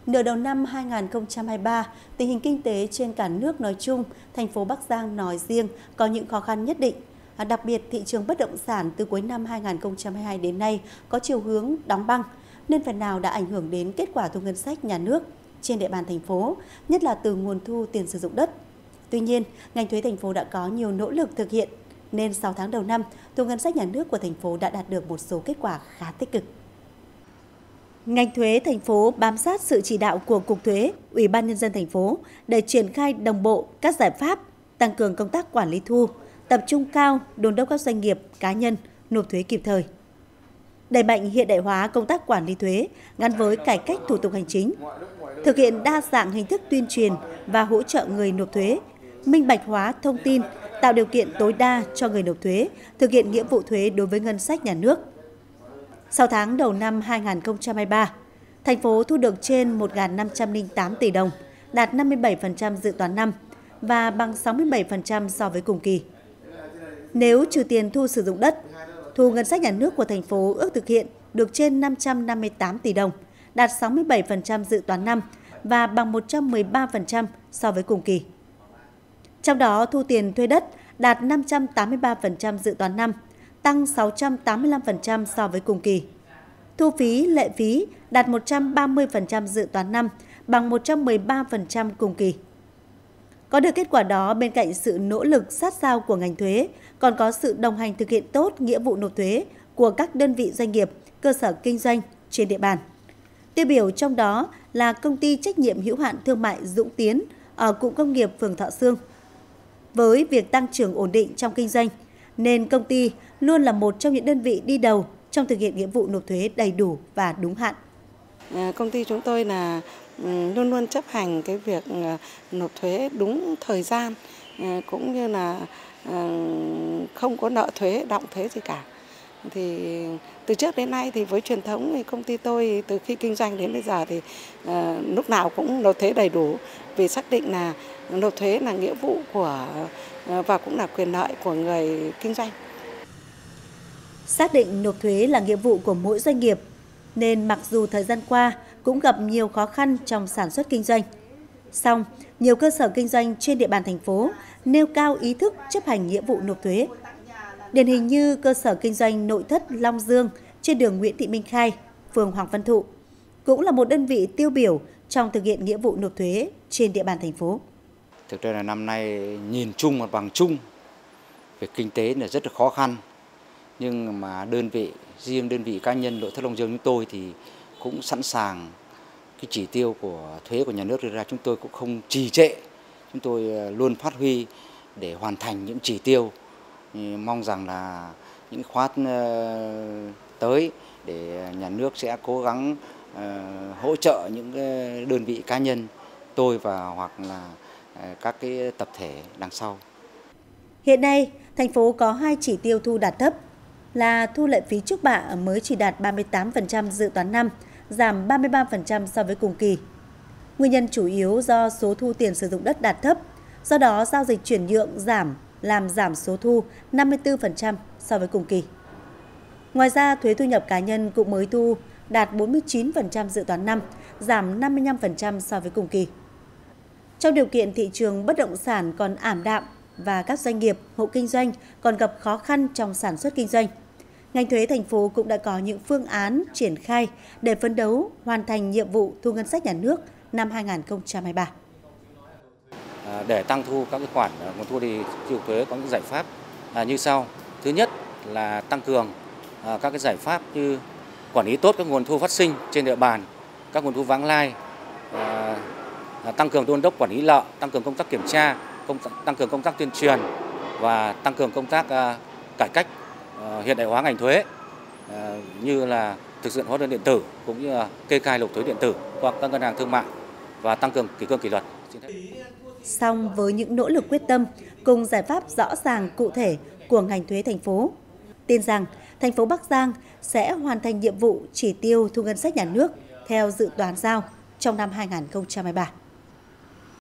Nửa đầu năm 2023, tình hình kinh tế trên cả nước nói chung, thành phố Bắc Giang nói riêng có những khó khăn nhất định. Đặc biệt, thị trường bất động sản từ cuối năm 2022 đến nay có chiều hướng đóng băng, nên phần nào đã ảnh hưởng đến kết quả thu ngân sách nhà nước trên địa bàn thành phố, nhất là từ nguồn thu tiền sử dụng đất. Tuy nhiên, ngành thuế thành phố đã có nhiều nỗ lực thực hiện, nên 6 tháng đầu năm, thu ngân sách nhà nước của thành phố đã đạt được một số kết quả khá tích cực. Ngành thuế thành phố bám sát sự chỉ đạo của Cục Thuế, Ủy ban Nhân dân thành phố để triển khai đồng bộ các giải pháp, tăng cường công tác quản lý thu, tập trung cao đôn đốc các doanh nghiệp, cá nhân nộp thuế kịp thời. Đẩy mạnh hiện đại hóa công tác quản lý thuế gắn với cải cách thủ tục hành chính, thực hiện đa dạng hình thức tuyên truyền và hỗ trợ người nộp thuế, minh bạch hóa thông tin, tạo điều kiện tối đa cho người nộp thuế thực hiện nghĩa vụ thuế đối với ngân sách nhà nước. 6 tháng đầu năm 2023, thành phố thu được trên 1.508 tỷ đồng, đạt 57% dự toán năm và bằng 67% so với cùng kỳ. Nếu trừ tiền thu sử dụng đất, thu ngân sách nhà nước của thành phố ước thực hiện được trên 558 tỷ đồng, đạt 67% dự toán năm và bằng 113% so với cùng kỳ. Trong đó, thu tiền thuê đất đạt 583% dự toán năm, tăng 685% so với cùng kỳ. Thu phí, lệ phí đạt 130% dự toán năm, bằng 113% cùng kỳ. Có được kết quả đó, bên cạnh sự nỗ lực sát sao của ngành thuế, còn có sự đồng hành thực hiện tốt nghĩa vụ nộp thuế của các đơn vị doanh nghiệp, cơ sở kinh doanh trên địa bàn. Tiêu biểu trong đó là Công ty trách nhiệm hữu hạn thương mại Dũng Tiến ở Cụm Công nghiệp phường Thọ Sương. Với việc tăng trưởng ổn định trong kinh doanh, nên công ty luôn là một trong những đơn vị đi đầu trong thực hiện nghĩa vụ nộp thuế đầy đủ và đúng hạn. Công ty chúng tôi là luôn luôn chấp hành cái việc nộp thuế đúng thời gian, cũng như là không có nợ thuế, đọng thuế gì cả. Thì từ trước đến nay thì với truyền thống thì công ty tôi từ khi kinh doanh đến bây giờ thì lúc nào cũng nộp thuế đầy đủ, vì xác định là nộp thuế là nghĩa vụ của và cũng là quyền lợi của người kinh doanh. Xác định nộp thuế là nghĩa vụ của mỗi doanh nghiệp, nên mặc dù thời gian qua cũng gặp nhiều khó khăn trong sản xuất kinh doanh, song nhiều cơ sở kinh doanh trên địa bàn thành phố nêu cao ý thức chấp hành nghĩa vụ nộp thuế. Điển hình như cơ sở kinh doanh nội thất Long Dương trên đường Nguyễn Thị Minh Khai, phường Hoàng Văn Thụ, cũng là một đơn vị tiêu biểu trong thực hiện nghĩa vụ nộp thuế trên địa bàn thành phố. Thực ra là năm nay nhìn chung mặt bằng chung về kinh tế là rất là khó khăn, nhưng mà riêng đơn vị cá nhân nội thất Long Dương chúng tôi thì cũng sẵn sàng cái chỉ tiêu của thuế của nhà nước đưa ra, chúng tôi cũng không trì trệ, chúng tôi luôn phát huy để hoàn thành những chỉ tiêu. Mong rằng là những khóa tới để nhà nước sẽ cố gắng hỗ trợ những đơn vị cá nhân, tôi và hoặc là các cái tập thể đằng sau. Hiện nay, thành phố có 2 chỉ tiêu thu đạt thấp là thu lệ phí trước bạ mới chỉ đạt 38% dự toán năm, giảm 33% so với cùng kỳ. Nguyên nhân chủ yếu do số thu tiền sử dụng đất đạt thấp, do đó giao dịch chuyển nhượng làm giảm số thu 54% so với cùng kỳ. Ngoài ra, thuế thu nhập cá nhân cũng mới thu đạt 49% dự toán năm, giảm 55% so với cùng kỳ. Trong điều kiện thị trường bất động sản còn ảm đạm và các doanh nghiệp, hộ kinh doanh còn gặp khó khăn trong sản xuất kinh doanh, ngành thuế thành phố cũng đã có những phương án triển khai để phấn đấu hoàn thành nhiệm vụ thu ngân sách nhà nước năm 2023. Để tăng thu các cái khoản nguồn thu thì chi cục thuế có những giải pháp như sau. Thứ nhất là tăng cường các cái giải pháp như quản lý tốt các nguồn thu phát sinh trên địa bàn, các nguồn thu vãng lai, tăng cường đôn đốc quản lý nợ, tăng cường công tác kiểm tra, tăng cường công tác tuyên truyền và tăng cường công tác cải cách hiện đại hóa ngành thuế, như là thực hiện hóa đơn điện tử cũng như là kê khai nộp thuế điện tử qua các ngân hàng thương mại và tăng cường kỷ cương kỷ luật. Song với những nỗ lực quyết tâm cùng giải pháp rõ ràng cụ thể của ngành thuế thành phố, tin rằng thành phố Bắc Giang sẽ hoàn thành nhiệm vụ chỉ tiêu thu ngân sách nhà nước theo dự toán giao trong năm 2023.